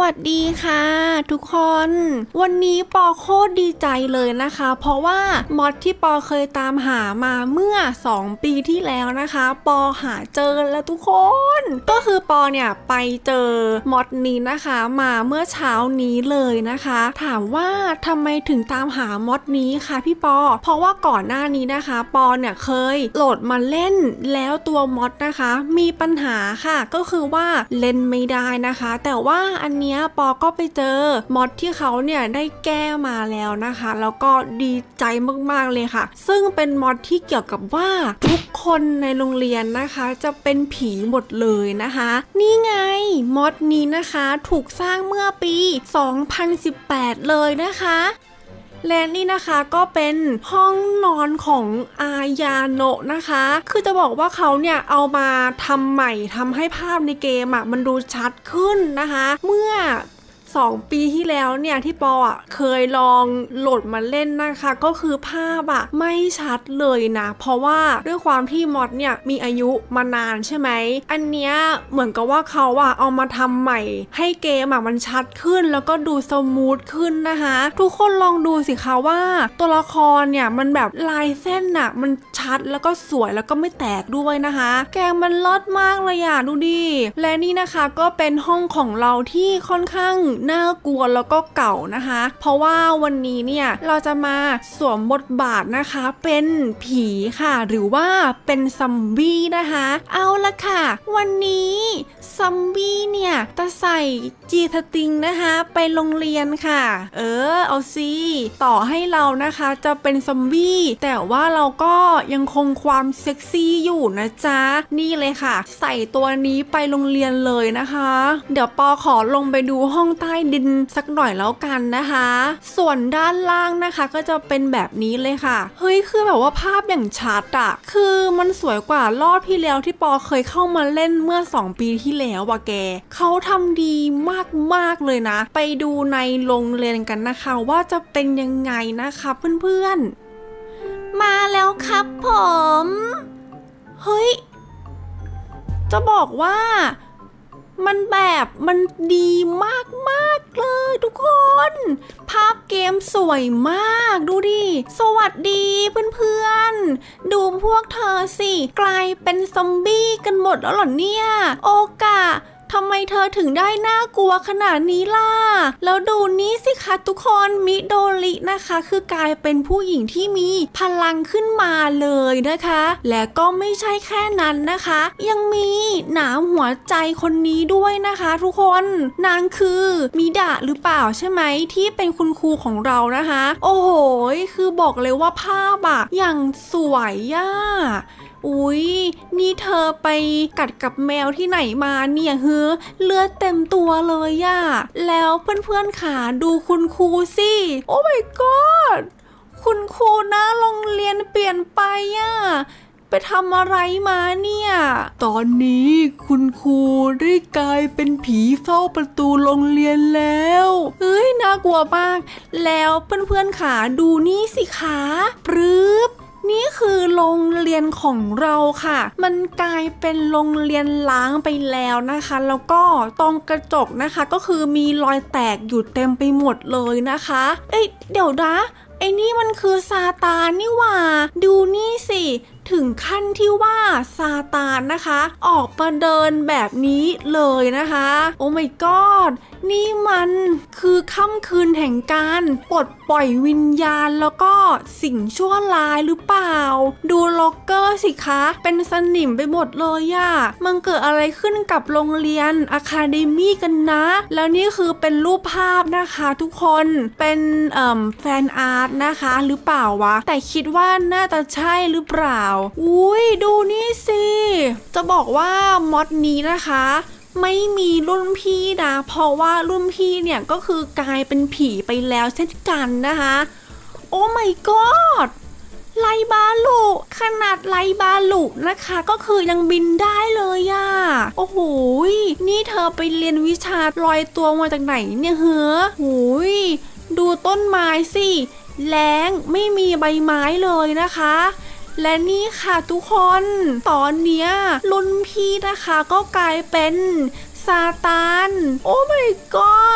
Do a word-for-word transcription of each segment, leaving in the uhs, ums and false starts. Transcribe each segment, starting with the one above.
วัสดีค่ะทุกคนวันนี้ปอโคตรดีใจเลยนะคะเพราะว่ามอดที่ปอเคยตามหามาเมื่อสองปีที่แล้วนะคะปอหาเจอแล้วทุกคนก็คือปอเนี่ยไปเจอมอดนี้นะคะมาเมื่อเช้านี้เลยนะคะถามว่าทำไมถึงตามหามอดนี้คะพี่ปอเพราะว่าก่อนหน้านี้นะคะปอเนี่ยเคยโหลดมาเล่นแล้วตัวมอดนะคะมีปัญหาค่ะก็คือว่าเล่นไม่ได้นะคะแต่ว่าอันเนี้ยปอก็ไปเจอมอดที่เขาเนี่ยได้แก้มาแล้วนะคะแล้วก็ดีใจมากๆเลยค่ะซึ่งเป็นมอดที่เกี่ยวกับว่าทุกคนในโรงเรียนนะคะจะเป็นผีหมดเลยนะคะนี่ไงมอดนี้นะคะถูกสร้างเมื่อปีสองพันสิบแปดเลยนะคะและนี่นะคะก็เป็นห้องนอนของอายาโนะนะคะคือจะบอกว่าเขาเนี่ยเอามาทำใหม่ทำให้ภาพในเกมอ่ะมันดูชัดขึ้นนะคะเมื่อสองปีที่แล้วเนี่ยที่ปออ่ะเคยลองโหลดมาเล่นนะคะก็คือภาพอ่ะไม่ชัดเลยนะเพราะว่าด้วยความที่มอดเนี่ยมีอายุมานานใช่ไหมอันเนี้ยเหมือนกับว่าเขาอ่ะเอามาทำใหม่ให้เกมอ่ะมันชัดขึ้นแล้วก็ดูสมูทขึ้นนะคะทุกคนลองดูสิคะว่าตัวละครเนี่ยมันแบบลายเส้นอ่ะมันชัดแล้วก็สวยแล้วก็ไม่แตกด้วยนะคะแกงมันเลิศมากเลยอ่ะดูดิและนี่นะคะก็เป็นห้องของเราที่ค่อนข้างน่ากลัวแล้วก็เก่านะคะเพราะว่าวันนี้เนี่ยเราจะมาสวมบทบาทนะคะเป็นผีค่ะหรือว่าเป็นซอมบี้นะคะเอาละค่ะวันนี้ซอมบี้เนี่ยจะใส่จีสติงนะคะไปโรงเรียนค่ะเออเอาสิต่อให้เรานะคะจะเป็นซอมบี้แต่ว่าเราก็ยังคงความเซ็กซี่อยู่นะจ๊ะนี่เลยค่ะใส่ตัวนี้ไปโรงเรียนเลยนะคะเดี๋ยวปอขอลงไปดูห้องใต้ดินสักหน่อยแล้วกันนะคะส่วนด้านล่างนะคะก็จะเป็นแบบนี้เลยค่ะเฮ้ยคือแบบว่าภาพอย่างชัดอะคือมันสวยกว่ารอบที่แล้วที่ปอเคยเข้ามาเล่นเมื่อสองปีที่แล้วว่ะแกเขาทำดีมากๆเลยนะไปดูในโรงเรียนกันนะคะว่าจะเป็นยังไงนะคะเพื่อนๆมาแล้วครับผมเฮ้ยจะบอกว่ามันแบบมันดีมากๆเลยทุกคนภาพเกมสวยมากดูดิสวัสดีเพื่อนๆดูพวกเธอสิกลายเป็นซอมบี้กันหมดแล้วเหรอเนี่ยโอกะทำไมเธอถึงได้น่ากลัวขนาดนี้ล่ะแล้วดูนี้สิคะทุกคนมิโดรินะคะคือกลายเป็นผู้หญิงที่มีพลังขึ้นมาเลยนะคะและก็ไม่ใช่แค่นั้นนะคะยังมีหนามหัวใจคนนี้ด้วยนะคะทุกคนนางคือมิดะหรือเปล่าใช่ไหมที่เป็นคุณครูของเรานะคะโอ้โหคือบอกเลยว่าภาพอะอย่างสวยย่าอุ๊ยนี่เธอไปกัดกับแมวที่ไหนมาเนี่ยเฮ้อเลือดเต็มตัวเลยอะแล้วเพื่อนๆขาดูคุณครูสิโอ้ my god คุณครูนะโรงเรียนเปลี่ยนไปอะไปทำอะไรมาเนี่ยตอนนี้คุณครูได้กลายเป็นผีเฝ้าประตูโรงเรียนแล้วเฮ้ยน่ากลัวมากแล้วเพื่อนๆขาดูนี่สิคะปรึบนี่คือโรงเรียนของเราค่ะมันกลายเป็นโรงเรียนล้างไปแล้วนะคะแล้วก็ตรงกระจกนะคะก็คือมีรอยแตกอยู่เต็มไปหมดเลยนะคะเอ้ยเดี๋ยวนะไอ้นี่มันคือซาตานนี่หว่าดูนี่สิถึงขั้นที่ว่าซาตานนะคะออกมาเดินแบบนี้เลยนะคะโอ้ my god นี่มันคือค่ำคืนแห่งการปลดปล่อยวิญญาณแล้วก็สิ่งชั่วร้ายหรือเปล่าดูล็อกเกอร์สิคะเป็นสนิมไปหมดเลยอะมันเกิดอะไรขึ้นกับโรงเรียนอะคาเดมี่กันนะแล้วนี่คือเป็นรูปภาพนะคะทุกคนเป็นเอ่อแฟนอาร์ตนะคะหรือเปล่าวะแต่คิดว่าน่าจะใช่หรือเปล่าอุ้ยดูนี่สิจะบอกว่ามอดนี้นะคะไม่มีรุ่นพี่นะเพราะว่ารุ่นพี่เนี่ยก็คือกลายเป็นผีไปแล้วเช่นกันนะคะโอ้ my god ไลบาลุขนาดไลบาลุนะคะก็คือยังบินได้เลยอะโอ้โหนี่เธอไปเรียนวิชาลอยตัวมาจากไหนเนี่ยเหรอโอ้ยดูต้นไม้สิแล้งไม่มีใบไม้เลยนะคะและนี่ค่ะทุกคนตอนเนี้ยรุ่นพี่นะคะก็กลายเป็นซาตานโอ้ my god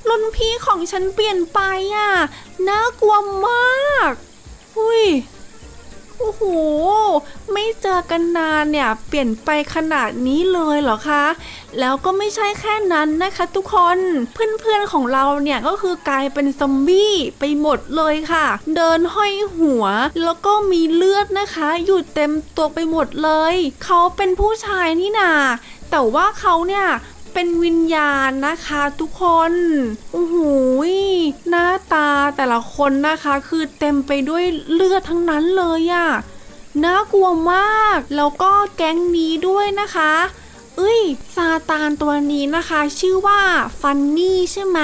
รุ่นพี่ของฉันเปลี่ยนไปอ่ะน่ากลัวมากอุ้ยโอ้โหไม่เจอกันนานเนี่ยเปลี่ยนไปขนาดนี้เลยเหรอคะแล้วก็ไม่ใช่แค่นั้นนะคะทุกคนเพื่อนๆของเราเนี่ยก็คือกลายเป็นซอมบี้ไปหมดเลยค่ะเดินห้อยหัวแล้วก็มีเลือดนะคะอยู่เต็มตัวไปหมดเลยเขาเป็นผู้ชายนี่นาแต่ว่าเขาเนี่ยเป็นวิญญาณนะคะทุกคนโอ้โหหน้าตาแต่ละคนนะคะคือเต็มไปด้วยเลือดทั้งนั้นเลยอะน่ากลัวมากแล้วก็แก๊งนี้ด้วยนะคะเอ้ยซาตานตัวนี้นะคะชื่อว่าฟันนี่ใช่ไหม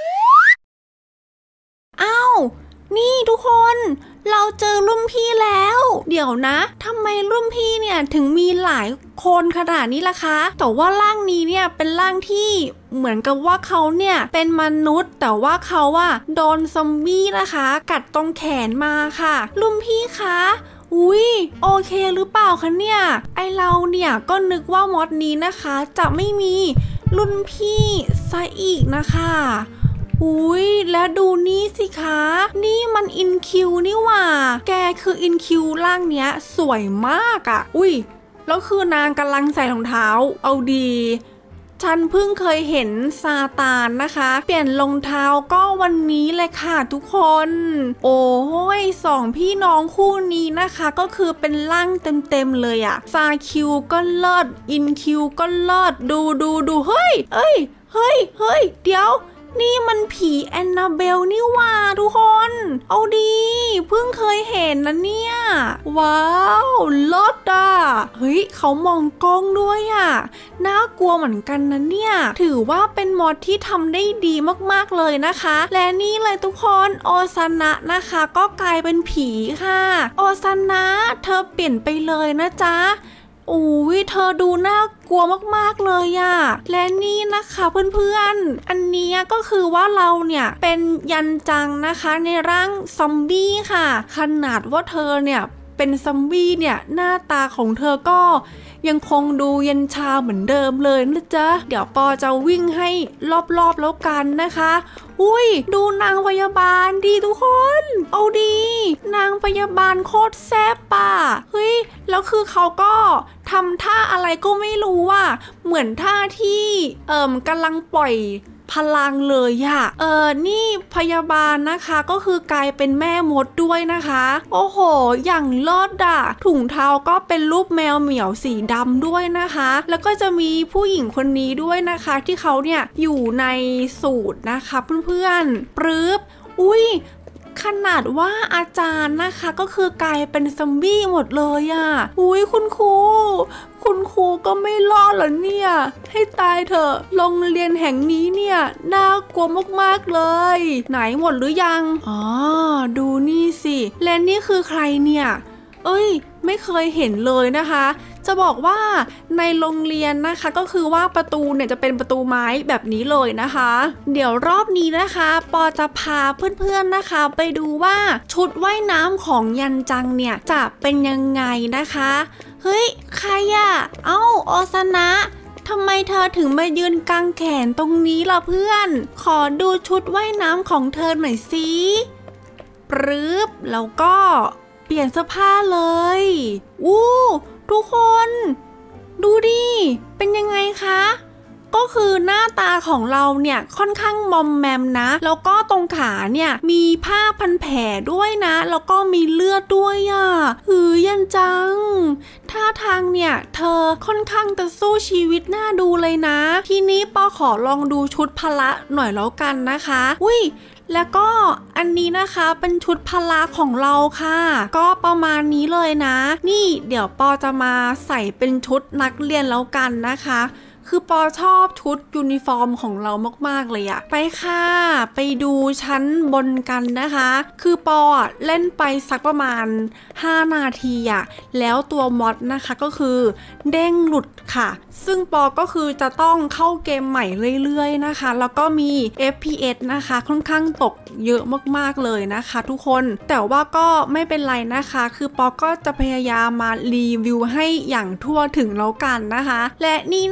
อ้าวนี่ทุกคนเราเจอรุ่นพี่แล้วเดี๋ยวนะทำไมรุ่นพี่เนี่ยถึงมีหลายคนขนาดนี้ล่ะคะแต่ว่าร่างนี้เนี่ยเป็นร่างที่เหมือนกับว่าเขาเนี่ยเป็นมนุษย์แต่ว่าเขาอะโดนซอมบี้นะคะกัดตรงแขนมาค่ะรุ่นพี่คะอุ้ยโอเคหรือเปล่าคะเนี่ยไอเราเนี่ยก็นึกว่ามอดนี้นะคะจะไม่มีรุ่นพี่ซะอีกนะคะอุ้ยแล้วดูนี่สิคะนี่มันอินคิวนี่หว่าแกคืออินคิวร่างเนี้ยสวยมากอะอุ้ยแล้วคือนางกำลังใส่รองเท้าเอาดีฉันเพิ่งเคยเห็นซาตานนะคะเปลี่ยนรองเท้าก็วันนี้เลยค่ะทุกคนโอ้ยสองพี่น้องคู่นี้นะคะก็คือเป็นร่างเต็มๆเลยอะซาคิวก็เลิศอินคิวก็เลิศดูดูดูเฮ้ยเอ้ยเฮ้ยเฮ้ยเดี๋ยวนี่มันผีแอนนาเบลนี่ว่าทุกคนเอาดีเพิ่งเคยเห็นนะเนี่ยว้าวเลิศอ่ะเฮ้ยเขามองกล้องด้วยอ่ะน่ากลัวเหมือนกันนะเนี่ยถือว่าเป็นมอดที่ทำได้ดีมากๆเลยนะคะและนี่เลยทุกคนโอซานะนะคะก็กลายเป็นผีค่ะโอซานะเธอเปลี่ยนไปเลยนะจ๊ะโอ้ยเธอดูน่ากลัวมากๆเลยอะและนี่นะคะเพื่อนๆอันนี้ก็คือว่าเราเนี่ยเป็นยันจังนะคะในร่างซอมบี้ค่ะขนาดว่าเธอเนี่ยเป็นซอมบี้เนี่ยหน้าตาของเธอก็ยังคงดูเย็นชาเหมือนเดิมเลยนะจ๊ะเดี๋ยวปอจะวิ่งให้รอบๆแล้วกันนะคะอุ้ยดูนางพยาบาลดีทุกคนเอาดีนางพยาบาลโคตรแซ่บป่ะเฮ้ยแล้วคือเขาก็ทำท่าอะไรก็ไม่รู้ว่าเหมือนท่าที่เอ่มกำลังปล่อยพลังเลยอะเออนี่พยาบาลนะคะก็คือกลายเป็นแม่มดด้วยนะคะโอ้โหอย่างเลิศอะถุงเท้าก็เป็นรูปแมวเหมียวสีดำด้วยนะคะแล้วก็จะมีผู้หญิงคนนี้ด้วยนะคะที่เขาเนี่ยอยู่ในสูตรนะคะเพื่อนๆปรึ๊บอุ้ยขนาดว่าอาจารย์นะคะก็คือกลายเป็นซอมบี้หมดเลยอ่ะอุ้ยคุณครูคุณครูก็ไม่รอดเหรอเนี่ยให้ตายเถอะโรงเรียนแห่งนี้เนี่ยน่ากลัวมากๆเลยไหนหมดหรือยังอ๋อดูนี่สิและนี่คือใครเนี่ยเอ้ยไม่เคยเห็นเลยนะคะจะบอกว่าในโรงเรียนนะคะก็คือว่าประตูเนี่ยจะเป็นประตูไม้แบบนี้เลยนะคะเดี๋ยวรอบนี้นะคะปอจะพาเพื่อนๆนะคะไปดูว่าชุดว่ายน้ำของยันจังเนี่ยจะเป็นยังไงนะคะเฮ้ยใครอะเอ้าโอซานะทำไมเธอถึงมายืนกางแขนตรงนี้ล่ะเพื่อนขอดูชุดว่ายน้ำของเธอหน่อยสิปรึ๊บแล้วก็เปลี่ยนเสื้อผ้าเลยอู้ทุกคนดูดิเป็นยังไงคะก็คือหน้าตาของเราเนี่ยค่อนข้างมอมแมมนะแล้วก็ตรงขาเนี่ยมีผ้าพันแผลด้วยนะแล้วก็มีเลือดด้วยอ่ะหือยันจังท่าทางเนี่ยเธอค่อนข้างจะสู้ชีวิตน่าดูเลยนะทีนี้ปอขอลองดูชุดพละหน่อยแล้วกันนะคะอุ้ยแล้วก็อันนี้นะคะเป็นชุดพละของเราค่ะก็ประมาณนี้เลยนะนี่เดี๋ยวปอจะมาใส่เป็นชุดนักเรียนแล้วกันนะคะคือปอชอบชุดยูนิฟอร์มของเรามากๆเลยอะไปค่ะไปดูชั้นบนกันนะคะคือปออะเล่นไปสักประมาณห้านาทีอะแล้วตัวมอดนะคะก็คือเด้งหลุดค่ะซึ่งปอก็คือจะต้องเข้าเกมใหม่เรื่อยๆนะคะแล้วก็มี เอฟ พี เอส นะคะค่อนข้างตกเยอะมากๆเลยนะคะทุกคนแต่ว่าก็ไม่เป็นไรนะคะคือปอก็จะพยายามมารีวิวให้อย่างทั่วถึงแล้วกันนะคะและนี่นะคะ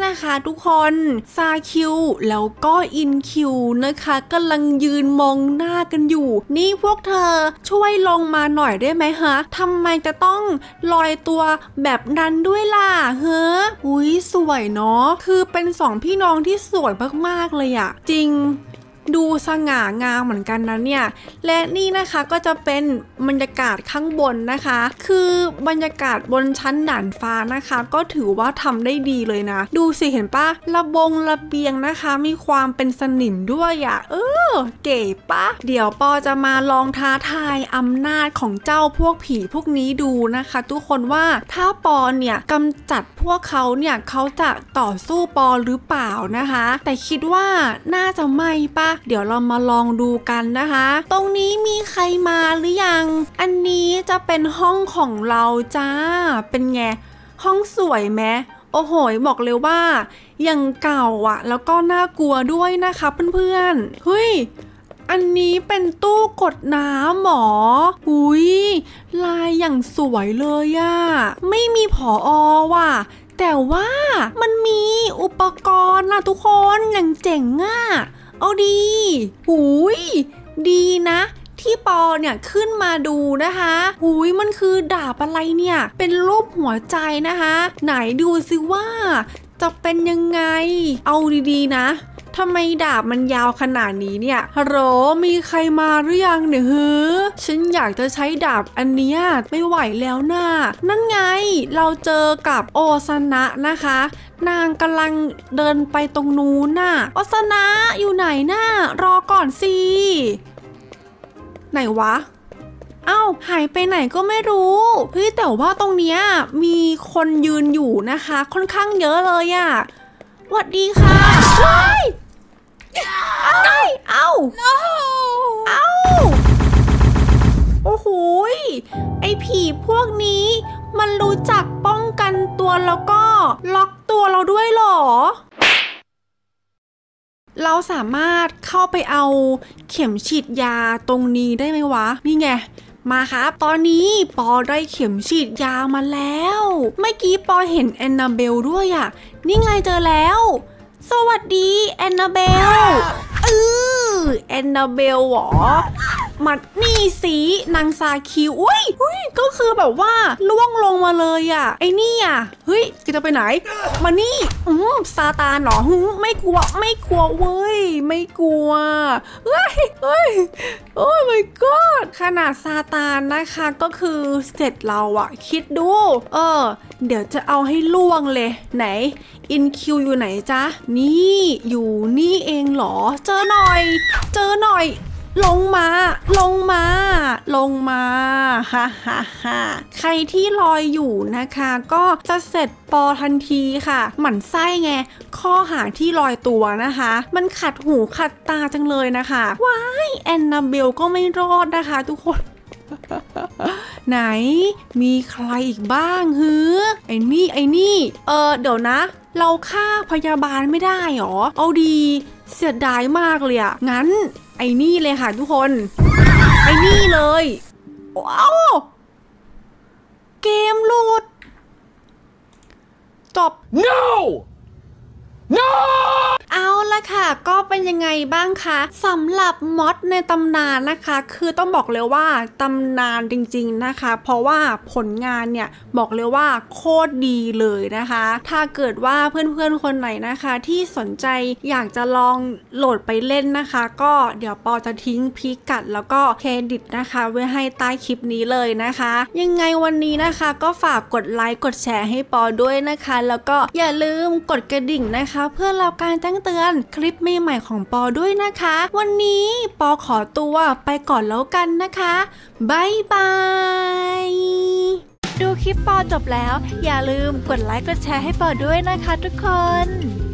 ทุกคนซาคิวแล้วก็อินคิวนะคะกำลังยืนมองหน้ากันอยู่นี่พวกเธอช่วยลงมาหน่อยได้ไหมฮะทำไมจะต้องลอยตัวแบบนั้นด้วยล่ะเฮ้ออุ้ยสวยเนาะคือเป็นสองพี่น้องที่สวยมากๆเลยอะจริงดูสง่างามเหมือนกันนะเนี่ยและนี่นะคะก็จะเป็นบรรยากาศข้างบนนะคะคือบรรยากาศบนชั้นด่านฟ้านะคะก็ถือว่าทำได้ดีเลยนะดูสิเห็นปะระบงระเบียงนะคะมีความเป็นสนิมด้วยอะเออเก๋ปะเดี๋ยวปอจะมาลองท้าทายอำนาจของเจ้าพวกผีพวกนี้ดูนะคะทุกคนว่าถ้าปอเนี่ยกำจัดพวกเขาเนี่ยเขาจะต่อสู้ปอหรือเปล่านะคะแต่คิดว่าน่าจะไม่ปะเดี๋ยวเรามาลองดูกันนะคะตรงนี้มีใครมาหรือยังอันนี้จะเป็นห้องของเราจ้าเป็นไงห้องสวยไหมโอ้โหบอกเลยว่ายังเก่าอ่ะแล้วก็น่ากลัวด้วยนะคะเพื่อนๆเฮ้ยอันนี้เป็นตู้กดน้ำหมอหุยลายอย่างสวยเลยอะไม่มีผออว่ะแต่ว่ามันมีอุปกรณ์นะทุกคนอย่างเจ๋งอะเอาดีหูยดีนะที่ปอเนี่ยขึ้นมาดูนะคะหูยมันคือดาบอะไรเนี่ยเป็นรูปหัวใจนะคะไหนดูสิว่าจะเป็นยังไงเอาดีๆนะทำไมดาบมันยาวขนาดนี้เนี่ยฮัลโหลมีใครมาหรือยังเนี่ยเฮ้อฉันอยากจะใช้ดาบอันเนี้ยไม่ไหวแล้วน่ะนั่นไงเราเจอกับโอซานะนะคะนางกำลังเดินไปตรงนู้นน่ะโอซานะอยู่ไหนน่ะรอก่อนสิไหนวะเอ้าหายไปไหนก็ไม่รู้เฮ้ยแต่ว่าตรงเนี้ยมีคนยืนอยู่นะคะค่อนข้างเยอะเลยอะสวัสดีค่ะเฮ้ยเอ้าเอ้า no. เอ้าโอ้โหไอ้ผีพวกนี้มันรู้จักป้องกันตัวแล้วก็ล็อกตัวเราด้วยหรอเราสามารถเข้าไปเอาเข็มฉีดยาตรงนี้ได้ไหมวะนี่ไงมาครับตอนนี้ปอได้เข็มฉีดยามาแล้วเมื่อกี้ปอเห็นแอนนาเบลด้วยอ่ะนี่ไงเจอแล้วสวัสดีแอนนาเบลเออแอนนาเบลหรอมัดนี่สีนางซาคิวอุ้ยอุ้ยก็คือแบบว่าล่วงลงมาเลยอ่ะไอ้นี่อ่ะเฮ้ยจะไปไหนมานี่อืมซาตานเหรอไม่กลัวไม่กลัวเว้ยไม่กลัวเฮ้ยเฮ้ยโอ้ my god ขนาดซาตานนะคะก็คือเสร็จเราอะคิดดูเออเดี๋ยวจะเอาให้ล่วงเลยไหนอินคิวอยู่ไหนจ๊ะนี่อยู่นี่เองเหรอเจอหน่อยเจอหน่อยลงมาลงมาลงมาฮ่าฮ่าฮ่าใครที่ลอยอยู่นะคะก็จะเสร็จปอทันทีค่ะหมั่นไส้ไงข้อหาที่ลอยตัวนะคะมันขัดหูขัดตาจังเลยนะคะว้ายแอนนาเบลก็ไม่รอดนะคะทุกคน ไหนมีใครอีกบ้างฮือไอ้นี่ไอ้นี่เออเดี๋ยวนะเราฆ่าพยาบาลไม่ได้หรอเอาดีเสียดายมากเลยอะงั้นไอ้นี่เลยค่ะทุกคนไอ้นี่เลยว้าวเกมหลุดจบ no no เอาละค่ะก็เป็นยังไงบ้างคะสำหรับมอดในตำนานนะคะคือต้องบอกเลยว่าตำนานจริงๆนะคะเพราะว่าผลงานเนี่ยบอกเลยว่าโคตรดีเลยนะคะถ้าเกิดว่าเพื่อนๆคนไหนนะคะที่สนใจอยากจะลองโหลดไปเล่นนะคะก็เดี๋ยวปอจะทิ้งพิกัดแล้วก็เครดิตนะคะไว้ให้ใต้คลิปนี้เลยนะคะยังไงวันนี้นะคะก็ฝากกดไลค์กดแชร์ให้ปอด้วยนะคะแล้วก็อย่าลืมกดกระดิ่งนะคะเพื่อรับการแจ้งเตือนคลิปใหม่ๆของปอด้วยนะคะวันนี้ปอขอตัวไปก่อนแล้วกันนะคะบ๊ายบายดูคลิปปอจบแล้วอย่าลืมกดไลค์กดแชร์ให้ปอด้วยนะคะทุกคน